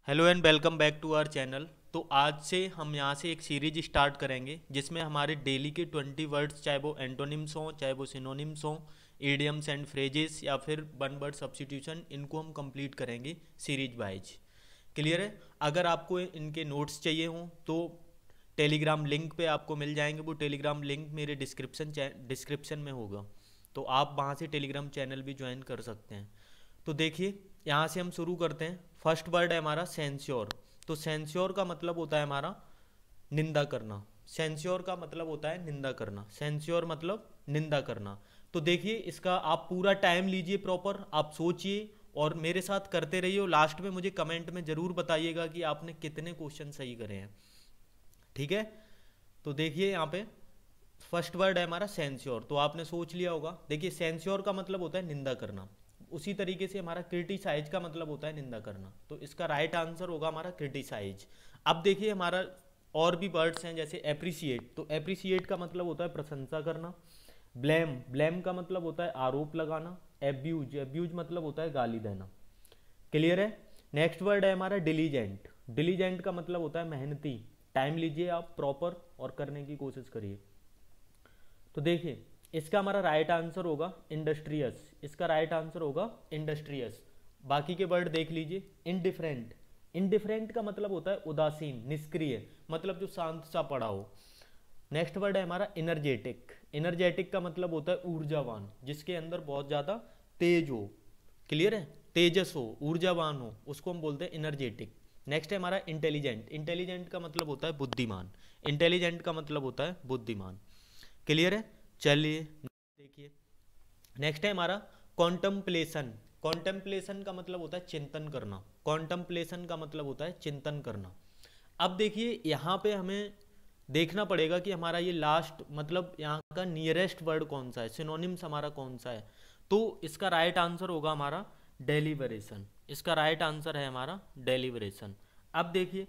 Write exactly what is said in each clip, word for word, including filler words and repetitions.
Hello and welcome back to our channel. तो आज से हम यहाँ से एक सीरीज स्टार्ट करेंगे जिसमें हमारे डेली के ट्वेंटी वर्ड्स, चाहे वो एंटोनिम्स हों चाहे वो सिनोनिम्स हों, इडियम्स एंड फ्रेजेस या फिर वन वर्ड सब्स्टिट्यूशन, इनको हम कंप्लीट करेंगे सीरीज वाइज। क्लियर है? अगर आपको इनके नोट्स चाहिए हों तो टेलीग्राम लिंक पे आपको मिल जाएंगे। वो टेलीग्राम लिंक मेरे डिस्क्रिप्शन डिस्क्रिप्शन में होगा, तो आप वहाँ से टेलीग्राम चैनल भी ज्वाइन कर सकते हैं। तो देखिए, यहाँ से हम शुरू करते हैं। फर्स्ट वर्ड है हमारा सेंस्योर। तो सेंस्योर का मतलब होता है हमारा निंदा करना। सेंस्योर का मतलब होता है निंदा करना। सेंस्योर मतलब निंदा करना। तो देखिए, इसका आप पूरा टाइम लीजिए, प्रॉपर आप सोचिए और मेरे साथ करते रहिए। और लास्ट में मुझे कमेंट में ज़रूर बताइएगा कि आपने कितने क्वेश्चन सही करे हैं। ठीक है? तो देखिए, यहाँ पे फर्स्ट वर्ड है हमारा सेंस्योर। तो आपने सोच लिया होगा। देखिए, सेंस्योर का मतलब होता है निंदा करना। उसी तरीके से हमारा क्रिटिसाइज का मतलब होता है निंदा करना। तो इसका राइट आंसर होगा हमारा क्रिटिसाइज। अब देखिए, हमारा और भी वर्ड्स हैं जैसे एप्रिसिएट। तो एप्रिसिएट का मतलब होता है प्रशंसा करना। ब्लेम, ब्लेम का मतलब होता है आरोप लगाना। एब्यूज, एब्यूज मतलब होता है गाली देना। क्लियर है? नेक्स्ट वर्ड है हमारा डिलीजेंट। डिलीजेंट का मतलब होता है मेहनती। टाइम लीजिए आप प्रॉपर और करने की कोशिश करिए। तो देखिए, इसका हमारा राइट आंसर होगा इंडस्ट्रियस। इसका राइट आंसर होगा इंडस्ट्रियस। बाकी के वर्ड देख लीजिए। इनडिफरेंट, इनडिफरेंट का मतलब होता है उदासीन, निष्क्रिय, मतलब जो शांत सा पड़ा हो। नेक्स्ट वर्ड है हमारा एनर्जेटिक। एनर्जेटिक का मतलब होता है ऊर्जावान, जिसके अंदर बहुत ज़्यादा तेज हो। क्लियर है? तेजस हो, ऊर्जावान हो, उसको हम बोलते हैं एनर्जेटिक। नेक्स्ट है हमारा इंटेलिजेंट। इंटेलिजेंट का मतलब होता है बुद्धिमान। इंटेलिजेंट का मतलब होता है बुद्धिमान। क्लियर है? चलिए देखिए, नेक्स्ट है हमारा कॉन्टम्पलेशन। कॉन्टम्पलेशन का मतलब होता है चिंतन करना। कॉन्टम्पलेशन का मतलब होता है चिंतन करना। अब देखिए, यहाँ पे हमें देखना पड़ेगा कि हमारा ये लास्ट मतलब यहाँ का नियरेस्ट वर्ड कौन सा है, सिनोनिम्स हमारा कौन सा है। तो इसका राइट आंसर होगा हमारा डेलिवरेशन। इसका राइट आंसर है हमारा डेलिवरेशन। अब देखिए,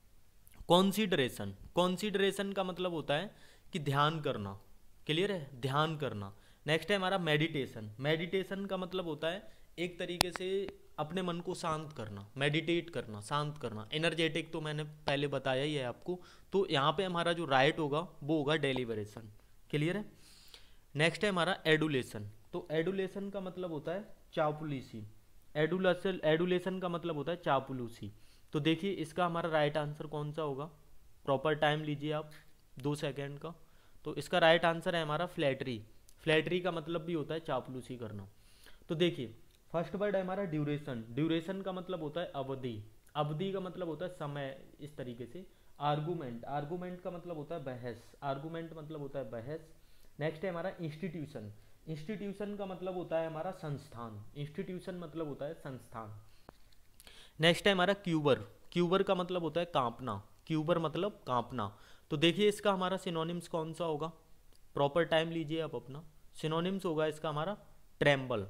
कॉन्सिडरेशन। कॉन्सिडरेशन का मतलब होता है कि ध्यान करना। क्लियर है? ध्यान करना। नेक्स्ट है हमारा मेडिटेशन। मेडिटेशन का मतलब होता है एक तरीके से अपने मन को शांत करना, मेडिटेट करना, शांत करना। एनर्जेटिक तो मैंने पहले बताया ही है आपको। तो यहाँ पे हमारा जो राइट होगा वो होगा डेलिवरेशन। क्लियर है? नेक्स्ट है हमारा एडुलेशन। तो एडुलेशन का मतलब होता है चापलूसी। एडुलेशन, एडुलेशन का मतलब होता है चापलूसी। तो देखिए, इसका हमारा राइट आंसर कौन सा होगा? प्रॉपर टाइम लीजिए आप, दो सेकेंड का। तो इसका राइट आंसर है हमारा फ्लैटरी। फ्लैटरी का मतलब भी होता है चापलूसी करना। तो देखिए, फर्स्ट वर्ड है हमारा ड्यूरेशन। ड्यूरेशन का मतलब होता है अवधि। अवधि का मतलब होता है समय, इस तरीके से। आर्गूमेंट, आर्गूमेंट का मतलब होता है बहस। आर्गूमेंट मतलब होता है बहस। नेक्स्ट है हमारा इंस्टीट्यूशन। इंस्टीट्यूशन का मतलब होता है हमारा संस्थान। इंस्टीट्यूशन मतलब होता है संस्थान। नेक्स्ट है हमारा क्यूबर। क्यूबर का मतलब होता है कांपना। क्यूबर मतलब कांपना। तो देखिए, इसका हमारा सिनोनिम्स कौन सा होगा? प्रॉपर टाइम लीजिए आप अपना। सिनोनिम्स होगा इसका हमारा ट्रेम्बल।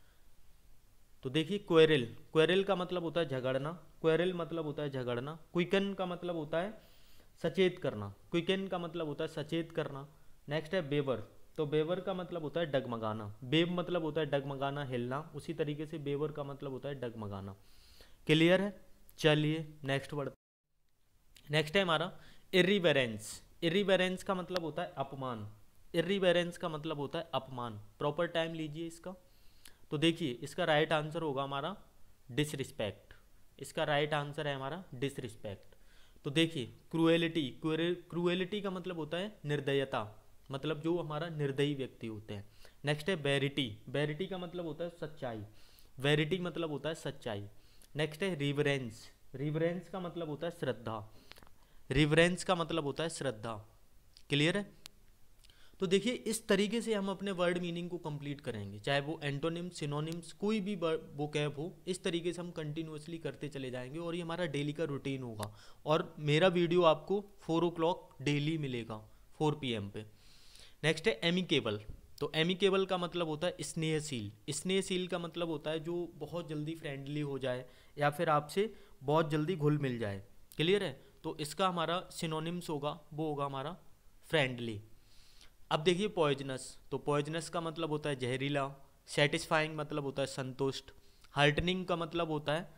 तो देखिए, क्वेरल। क्वेरल का मतलब होता है झगड़ना। क्वेरल मतलब होता है झगड़ना। क्विकन का मतलब होता है सचेत करना। क्विकन का मतलब होता है सचेत करना। नेक्स्ट है बेवर। तो बेवर का मतलब होता है डगमगाना। बेव मतलब होता है डगमगाना, हिलना। उसी तरीके से बेवर का मतलब होता है डगमगाना। क्लियर है? चलिए नेक्स्ट वर्ड। नेक्स्ट है हमारा इरिवेरेंस। इरिवेरेंस का मतलब होता है अपमान। इरिवेरेंस का मतलब होता है अपमान। प्रॉपर टाइम लीजिए इसका। तो देखिए, इसका राइट आंसर होगा हमारा डिसरिस्पेक्ट। इसका राइट आंसर है हमारा डिसरिस्पेक्ट। तो देखिए, क्रूएलिटी। क्रूएलिटी का मतलब होता है निर्दयता, मतलब जो हमारा निर्दयी व्यक्ति होते हैं। नेक्स्ट है वेरिटी। वेरिटी का मतलब होता है सच्चाई। वेरिटी मतलब होता है सच्चाई। नेक्स्ट है रिवरेंस। रिवरेंस का मतलब होता है श्रद्धा। रिवरेंस का मतलब होता है श्रद्धा। क्लियर है? तो देखिए, इस तरीके से हम अपने वर्ड मीनिंग को कंप्लीट करेंगे, चाहे वो एंटोनिम्स, सिनोनिम्स, कोई भी वोकैब हो। इस तरीके से हम कंटिन्यूअसली करते चले जाएंगे और ये हमारा डेली का रूटीन होगा। और मेरा वीडियो आपको फोर ओ क्लॉक डेली मिलेगा, फोर पी एम पे। नेक्स्ट है एमिकेबल। तो एमिकेबल का मतलब होता है स्नेहशील। स्नेहशील का मतलब होता है जो बहुत जल्दी फ्रेंडली हो जाए या फिर आपसे बहुत जल्दी घुल मिल जाए। क्लियर है? तो इसका हमारा सिनोनिम्स होगा, वो होगा हमारा फ्रेंडली। अब देखिए, पॉइजनस। तो पॉइजनस का मतलब होता है जहरीला। सेटिस्फाइंग मतलब होता है संतुष्ट। हार्टनिंग का मतलब होता है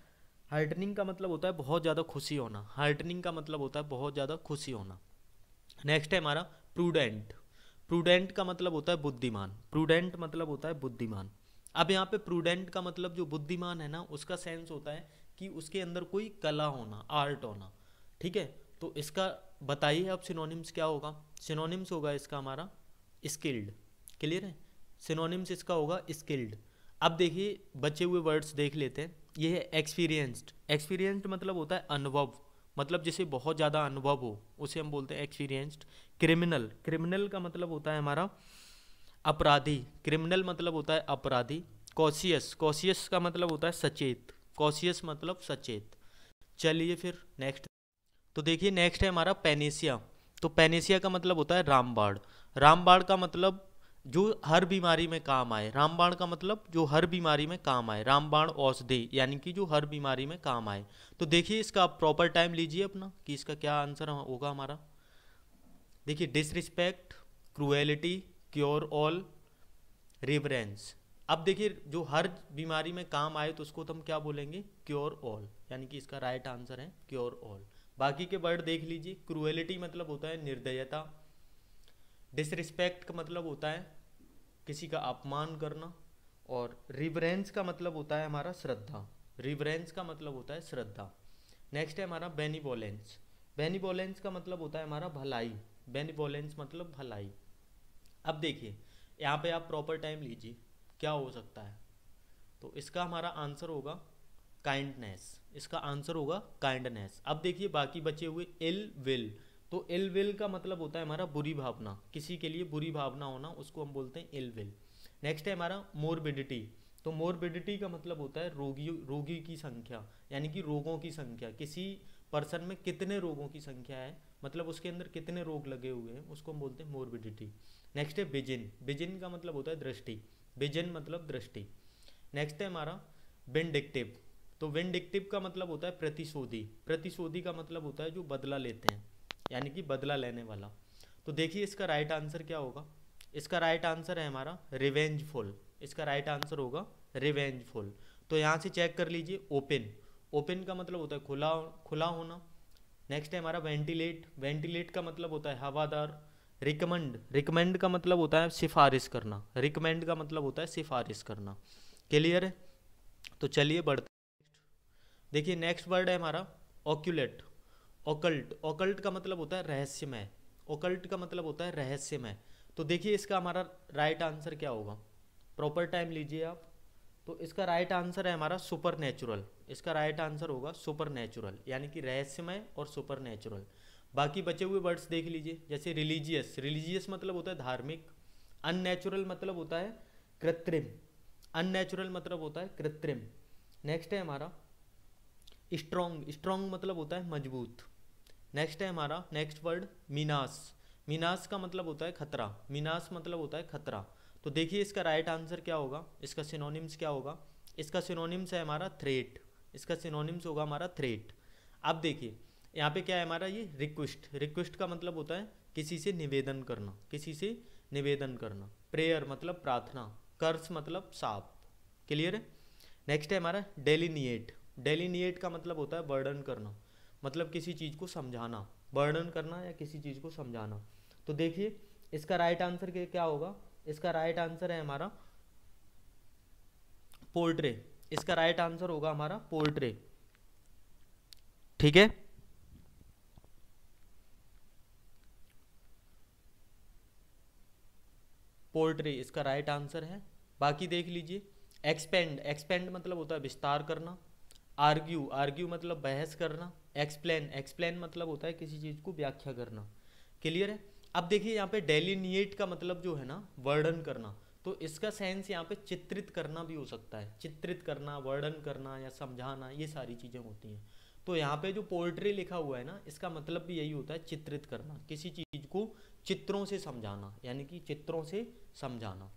हार्टनिंग का मतलब होता है बहुत ज़्यादा खुशी होना, हार्टनिंग का मतलब होता है बहुत ज़्यादा खुशी होना। नेक्स्ट है हमारा प्रूडेंट। प्रूडेंट का मतलब होता है बुद्धिमान, प्रूडेंट मतलब होता है बुद्धिमान। अब यहाँ पे प्रूडेंट का मतलब जो बुद्धिमान है ना, उसका सेंस होता है कि उसके अंदर कोई कला होना, आर्ट होना, ठीक है। तो इसका बताइए अब सिनोनिम्स क्या होगा। सिनोनिम्स होगा इसका हमारा स्किल्ड, क्लियर है। सिनोनिम्स इसका होगा स्किल्ड। अब देखिए बचे हुए वर्ड्स देख लेते हैं। ये है एक्सपीरियंस्ड। एक्सपीरियंस्ड मतलब होता है अनुभव, मतलब जिसे बहुत ज़्यादा अनुभव हो उसे हम बोलते हैं एक्सपीरियंस्ड। क्रिमिनल, क्रिमिनल का मतलब होता है हमारा अपराधी, क्रिमिनल मतलब होता है अपराधी। कॉशियस, कॉशियस का मतलब होता है सचेत, कॉशियस मतलब सचेत। चलिए फिर नेक्स्ट। तो देखिए नेक्स्ट है हमारा पेनेसिया। तो पेनेसिया का मतलब होता है रामबाण। रामबाण का मतलब जो हर बीमारी में काम आए, रामबाण का मतलब जो हर बीमारी में काम आए, रामबाण औषधि यानी कि जो हर बीमारी में काम आए। तो देखिए इसका आप प्रॉपर टाइम लीजिए अपना कि इसका क्या आंसर होगा हमारा। देखिए disrespect, cruelty, cure all, reverence. अब देखिए जो हर बीमारी में काम आए तो उसको तो हम क्या बोलेंगे, क्योर ऑल, यानी कि इसका राइट आंसर है क्योर ऑल। बाकी के वर्ड देख लीजिए। क्रूएलिटी मतलब होता है निर्दयता, डिसरिस्पेक्ट का मतलब होता है किसी का अपमान करना, और रिवरेंस का मतलब होता है हमारा श्रद्धा, रिवरेंस का मतलब होता है श्रद्धा। नेक्स्ट है हमारा बेनिवोलेंस। बेनिवोलेंस का मतलब होता है हमारा भलाई, बेनिवोलेंस मतलब भलाई। अब देखिए यहाँ पे आप प्रॉपर टाइम लीजिए, क्या हो सकता है। तो इसका हमारा आंसर होगा काइंडनेस, इसका आंसर होगा काइंडनेस। अब देखिए बाकी बचे हुए इल विल। तो इल विल का मतलब होता है हमारा बुरी भावना, किसी के लिए बुरी भावना होना, उसको हम बोलते हैं इल विल। नेक्स्ट है हमारा मोरबिडिटी। तो मोरबिडिटी का मतलब होता है रोगी, रोगी की संख्या, यानी कि रोगों की संख्या, किसी पर्सन में कितने रोगों की संख्या है, मतलब उसके अंदर कितने रोग लगे हुए हैं, उसको हम बोलते हैं मोरबिडिटी। नेक्स्ट है विजिन। विजिन का मतलब होता है दृष्टि, विजन मतलब दृष्टि। नेक्स्ट है हमारा विंडिक्टिव। तो विंडिक्टिव का मतलब होता है प्रतिशोधी, प्रतिशोधी का मतलब होता है जो बदला लेते हैं, यानी कि बदला लेने वाला। तो देखिए इसका राइट आंसर क्या होगा। इसका राइट आंसर है हमारा रिवेंजफुल, इसका राइट आंसर होगा रिवेंजफुल। तो यहाँ से चेक कर लीजिए। ओपन, ओपन का मतलब होता है खुला, खुला होना। नेक्स्ट है हमारा वेंटिलेट। वेंटिलेट का मतलब होता है हवादार। रिकमेंड, रिकमेंड का मतलब होता है सिफारिश करना, रिकमेंड का मतलब होता है सिफारिश करना। क्लियर है। तो चलिए बढ़ते। देखिए नेक्स्ट वर्ड है हमारा ऑक्यूलेट। ओकल्ट, ओकल्ट का मतलब होता है रहस्यमय, ओकल्ट का मतलब होता है रहस्यमय। तो देखिए इसका हमारा राइट आंसर क्या होगा, प्रॉपर टाइम लीजिए आप। तो इसका राइट आंसर है हमारा सुपर नेचुरल, इसका राइट आंसर होगा सुपर नेचुरल, यानी कि रहस्यमय और सुपर नेचुरल। बाकी बचे हुए वर्ड्स देख लीजिए, जैसे रिलीजियस, रिलीजियस मतलब होता है धार्मिक। अननेचुरल मतलब होता है कृत्रिम, अननेचुरल मतलब होता है कृत्रिम। नेक्स्ट है हमारा स्ट्रॉन्ग, स्ट्रॉन्ग मतलब होता है मजबूत। नेक्स्ट है हमारा नेक्स्ट वर्ड मीनास। मीनास का मतलब होता है खतरा, मीनास मतलब होता है खतरा। तो देखिए इसका राइट आंसर क्या होगा, इसका सिनोनिम्स क्या होगा। इसका सिनोनिम्स है हमारा थ्रेट, इसका सिनोनिम्स होगा हमारा थ्रेट। अब देखिए यहाँ पे क्या है हमारा ये रिक्वेस्ट, रिक्वेस्ट का मतलब होता है किसी से निवेदन करना, किसी से निवेदन करना। प्रेयर मतलब प्रार्थना, कर्स मतलब साप। क्लियर है। नेक्स्ट है हमारा डेलिनिएट। डेलिनिएट का मतलब होता है वर्णन करना, मतलब किसी चीज़ को समझाना, वर्णन करना या किसी चीज़ को समझाना। तो देखिए इसका राइट आंसर क्या होगा, इसका राइट आंसर है हमारा पोर्ट्रे, इसका राइट आंसर होगा हमारा पोर्ट्रे। ठीक है। पोर्ट्रे इसका राइट आंसर है। बाकी देख लीजिए। एक्सपेंड, एक्सपेंड मतलब होता है विस्तार करना। आर्ग्यू, आर्ग्यू मतलब बहस करना। एक्सप्लेन, एक्सप्लेन मतलब होता है किसी चीज़ को व्याख्या करना। क्लियर है। अब देखिए यहाँ पे डेलिनिएट का मतलब जो है ना वर्णन करना, तो इसका सेंस यहाँ पे चित्रित करना भी हो सकता है, चित्रित करना, वर्णन करना या समझाना, ये सारी चीज़ें होती हैं। तो यहाँ पे जो पोर्ट्रे लिखा हुआ है ना, इसका मतलब भी यही होता है चित्रित करना, किसी चीज़ को चित्रों से समझाना, यानी कि चित्रों से समझाना।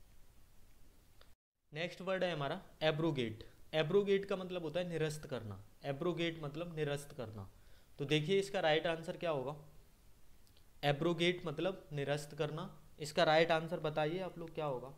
नेक्स्ट वर्ड है हमारा एब्रोगेट। एब्रोगेट का मतलब होता है निरस्त करना, एब्रोगेट मतलब निरस्त करना। तो देखिए इसका राइट आंसर क्या होगा। एब्रोगेट मतलब निरस्त करना, इसका राइट आंसर बताइए आप लोग क्या होगा।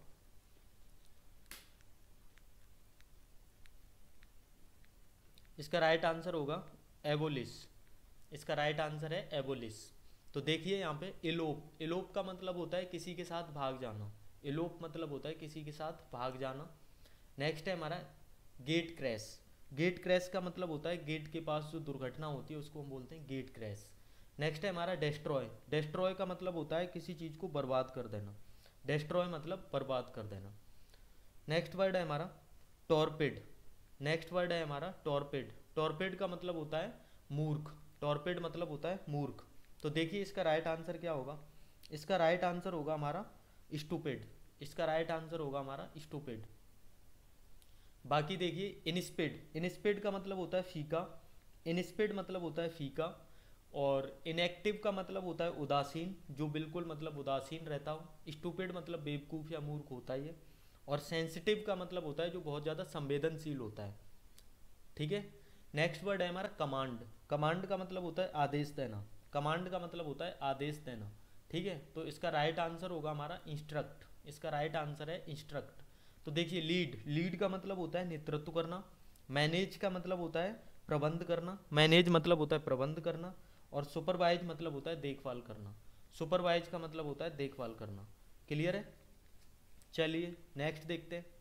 इसका राइट आंसर होगा एबोलिश। इसका राइट आंसर है एबोलिश। तो देखिए यहाँ पे इलोप, इलोप का मतलब होता है किसी के साथ भाग जाना। इलोप मतलब होता है किसी के साथ भाग जाना। नेक्स्ट है हमारा गेट क्रैश। गेट क्रैश का मतलब होता है गेट के पास जो दुर्घटना होती है उसको हम बोलते हैं गेट क्रैश। नेक्स्ट है हमारा डेस्ट्रॉय। डेस्ट्रॉय का मतलब होता है किसी चीज़ को बर्बाद कर देना। डेस्ट्रॉय मतलब बर्बाद कर देना। नेक्स्ट वर्ड है हमारा टॉर्पेड। नेक्स्ट वर्ड है हमारा टॉर्पेड। टॉर्पेड का मतलब होता है मूर्ख। टॉर्पेड मतलब होता है मूर्ख। तो देखिए इसका राइट आंसर क्या होगा। इसका राइट आंसर होगा हमारा स्टूपिड। इसका राइट आंसर होगा हमारा स्टूपिड। बाकी देखिए इनस्पेड। इनस्पेड का मतलब होता है फीका। इनस्पेड मतलब होता है फीका। और इनएक्टिव का मतलब होता है उदासीन, जो बिल्कुल मतलब उदासीन रहता हो। स्टूपिड मतलब बेवकूफ़ या मूर्ख होता है ये। और सेंसिटिव का मतलब होता है जो बहुत ज़्यादा संवेदनशील होता है। ठीक है। नेक्स्ट वर्ड है हमारा कमांड। कमांड का मतलब होता है आदेश देना। कमांड का मतलब होता है आदेश देना। ठीक है। तो इसका राइट आंसर होगा हमारा इंस्ट्रक्ट। इसका राइट आंसर है इंस्ट्रक्ट। तो देखिए लीड। लीड का मतलब होता है नेतृत्व करना। मैनेज का मतलब होता है प्रबंध करना। मैनेज मतलब होता है प्रबंध करना। और सुपरवाइज मतलब होता है देखभाल करना। सुपरवाइज का मतलब होता है देखभाल करना। क्लियर है। चलिए नेक्स्ट देखते हैं।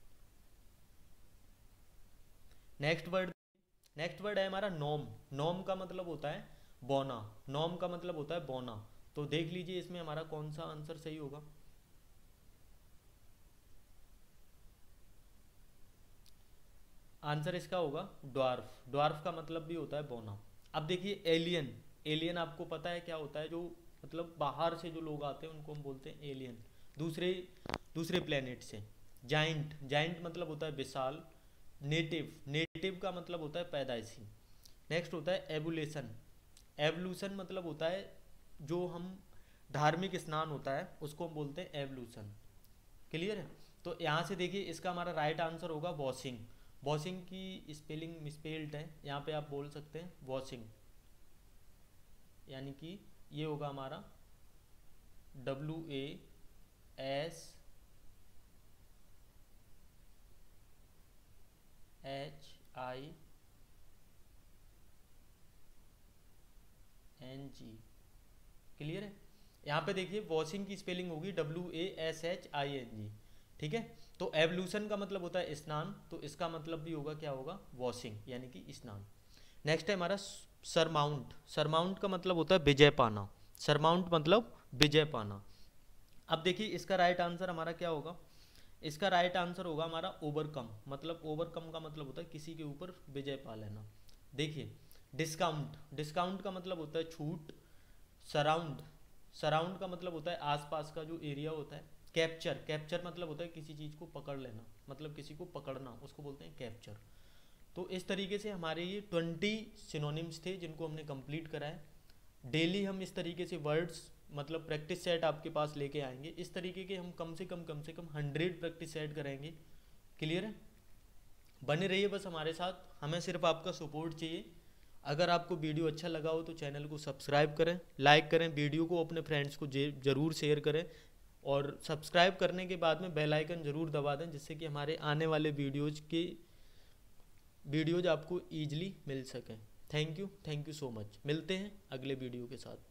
नेक्स्ट वर्ड नेक्स्ट वर्ड है हमारा नॉम। नॉम का मतलब होता है बौना। नॉम का मतलब होता है बौना। तो देख लीजिए इसमें हमारा कौन सा आंसर सही होगा। आंसर इसका होगा ड्वार्फ। ड्वार्फ का मतलब भी होता है बौना। अब देखिए एलियन। एलियन आपको पता है क्या होता है, जो मतलब बाहर से जो लोग आते हैं उनको हम बोलते हैं एलियन, दूसरे दूसरे प्लेनेट से। जाइंट। जाइंट मतलब होता है विशाल। नेटिव। नेटिव का मतलब होता है पैदाइशी। नेक्स्ट होता है एवोल्यूशन। एवोल्यूशन मतलब होता है जो हम धार्मिक स्नान होता है उसको हम बोलते हैं एवोल्यूशन। क्लियर है। तो यहाँ से देखिए इसका हमारा राइट आंसर होगा वॉशिंग। वॉशिंग की स्पेलिंग मिसपेल्ड है, यहाँ पे आप बोल सकते हैं वॉशिंग, यानी कि ये होगा हमारा W A S H I N G. Clear है। यहाँ पे देखिए वॉशिंग की स्पेलिंग होगी W A S H I N G. ठीक है। तो एवोल्यूशन का मतलब होता है स्नान, तो इसका मतलब भी होगा क्या होगा वॉशिंग, यानी कि स्नान। नेक्स्ट है हमारा सरमाउंट। सरमाउंट का मतलब होता है विजय पाना। सरमाउंट मतलब विजय पाना। अब देखिए इसका राइट आंसर हमारा क्या होगा। इसका राइट आंसर होगा हमारा ओवरकम। मतलब ओवरकम का मतलब होता है किसी के ऊपर विजय पा लेना। देखिए डिस्काउंट। डिस्काउंट का मतलब होता है छूट। सराउंड। सराउंड का मतलब होता है आसपास का जो एरिया होता है। कैप्चर। कैप्चर मतलब होता है किसी चीज़ को पकड़ लेना, मतलब किसी को पकड़ना, उसको बोलते हैं कैप्चर। तो इस तरीके से हमारे ये ट्वेंटी सिनोनिम्स थे जिनको हमने कंप्लीट करा है। डेली हम इस तरीके से वर्ड्स मतलब प्रैक्टिस सेट आपके पास लेके आएंगे। इस तरीके के हम कम से कम कम से कम हंड्रेड प्रैक्टिस सेट करेंगे। क्लियर है। बने रहिए बस हमारे साथ, हमें सिर्फ आपका सपोर्ट चाहिए। अगर आपको वीडियो अच्छा लगा हो तो चैनल को सब्सक्राइब करें, लाइक करें, वीडियो को अपने फ्रेंड्स को ज़रूर शेयर करें। और सब्सक्राइब करने के बाद में बेल आइकन ज़रूर दबा दें, जिससे कि हमारे आने वाले वीडियोज़ की वीडियोज़ आपको ईजिली मिल सकें। Thank you thank you so much. मिलते हैं अगले वीडियो के साथ।